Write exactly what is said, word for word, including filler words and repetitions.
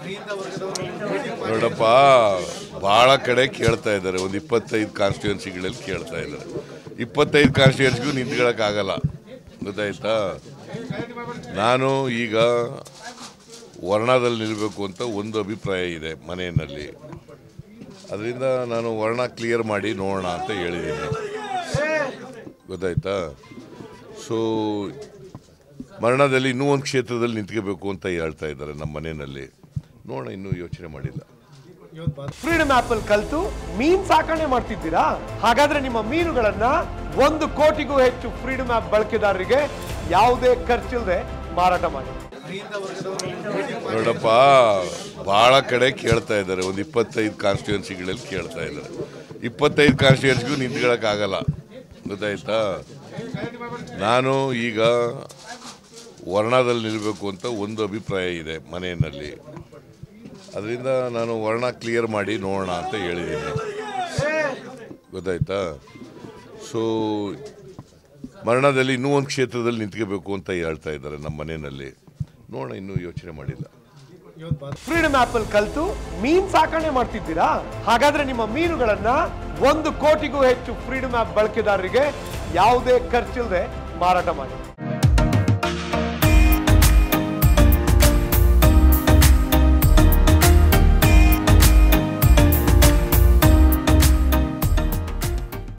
ನೋಡಪ್ಪ, ಭಾಳ ಕಡೆ ಕೇಳ್ತಾ ಇದ್ದಾರೆ. ಒಂದು ಇಪ್ಪತ್ತೈದು ಕಾನ್ಸ್ಟಿಟ್ಯೂನ್ಸಿಗಳಲ್ಲಿ ಕೇಳ್ತಾ ಇದ್ದಾರೆ. ಇಪ್ಪತ್ತೈದು ಕಾನ್ಸ್ಟಿಟ್ಯೂನ್ಸಿಗೂ ನಿಂತ್ಕೊಳ್ಳೋಕ್ಕಾಗಲ್ಲ, ಗೊತ್ತಾಯ್ತಾ? ನಾನು ಈಗ ವರ್ಣದಲ್ಲಿ ನಿಲ್ಲಬೇಕು ಅಂತ ಒಂದು ಅಭಿಪ್ರಾಯ ಇದೆ ಮನೆಯಲ್ಲಿ. ಅದರಿಂದ ನಾನು ವರ್ಣ ಕ್ಲಿಯರ್ ಮಾಡಿ ನೋಡೋಣ ಅಂತ ಹೇಳಿದ್ದೀನಿ, ಗೊತ್ತಾಯ್ತಾ? ಸೊ ಮರಣದಲ್ಲಿ ಇನ್ನೂ ಒಂದು ಕ್ಷೇತ್ರದಲ್ಲಿ ನಿಂತ್ಕೋಬೇಕು ಅಂತ ಹೇಳ್ತಾ ಇದ್ದಾರೆ ನಮ್ಮ ಮನೆಯಲ್ಲಿ. ನೋಡೋಣ, ಇನ್ನೂ ಯೋಚನೆ ಮಾಡಿಲ್ಲ. ಫ್ರೀಡಮ್ ಆಪ್ ಅಲ್ಲಿ ಕಲಿತು ಮೀನ್ ಸಾಕಣೆ ಮಾಡ್ತಿದ್ದೀರಾ? ಹಾಗಾದ್ರೆ ನಿಮ್ಮ ಮೀನುಗಳನ್ನ ಒಂದು ಕೋಟಿಗೂ ಹೆಚ್ಚು ಫ್ರೀಡಮ್ ಆಪ್ ಬಳಕೆದಾರರಿಗೆ ಯಾವುದೇ ಖರ್ಚಿಲ್ಲದೆ ಮಾರಾಟ ಮಾಡಿ. ನೋಡಪ್ಪ, ಭಾಳ ಕಡೆ ಕೇಳ್ತಾ ಇದ್ದಾರೆ. ಒಂದು ಇಪ್ಪತ್ತೈದು ಕಾನ್ಸ್ಟಿಟ್ಯೂನ್ಸಿಗಳಲ್ಲಿ ಕೇಳ್ತಾ ಇದ್ದಾರೆ. ಇಪ್ಪತ್ತೈದು ಕಾನ್ಸ್ಟಿಟ್ಯೂನ್ಸಿಗೂ ನಿಂತ್ಕೊಳ್ಳೋಕ್ಕಾಗಲ್ಲ, ಗೊತ್ತಾಯ್ತಾ? ನಾನು ಈಗ ವರ್ಣದಲ್ಲಿ ನಿಲ್ಲಬೇಕು ಅಂತ ಒಂದು ಅಭಿಪ್ರಾಯ ಇದೆ ಮನೆಯಲ್ಲಿ. ಅದರಿಂದ ನಾನು ವರ್ಣ ಕ್ಲಿಯರ್ ಮಾಡಿ ನೋಡೋಣ ಅಂತ ಹೇಳಿದ್ದೀನಿ, ಗೊತ್ತಾಯ್ತಾ? ಸೊ ಮರಣದಲ್ಲಿ ಇನ್ನೂ ಒಂದು ಕ್ಷೇತ್ರದಲ್ಲಿ ನಿಂತ್ಕೋಬೇಕು ಅಂತ ಹೇಳ್ತಾ ಇದ್ದಾರೆ ನಮ್ಮ ಮನೆಯಲ್ಲಿ. ನೋಡೋಣ, ಇನ್ನೂ ಯೋಚನೆ ಮಾಡಿಲ್ಲ. ಫ್ರೀಡಮ್ ಆಪ್ ಅಲ್ಲಿ ಕಲಿತು ಮೀನ್ ಸಾಕಣೆ ಮಾಡ್ತಿದ್ದೀರಾ? ಹಾಗಾದ್ರೆ ನಿಮ್ಮ ಮೀನುಗಳನ್ನ ಒಂದು ಕೋಟಿಗೂ ಹೆಚ್ಚು ಫ್ರೀಡಮ್ ಆಪ್ ಬಳಕೆದಾರರಿಗೆ ಯಾವುದೇ ಖರ್ಚಿಲ್ಲದೆ ಮಾರಾಟ ಮಾಡಿ.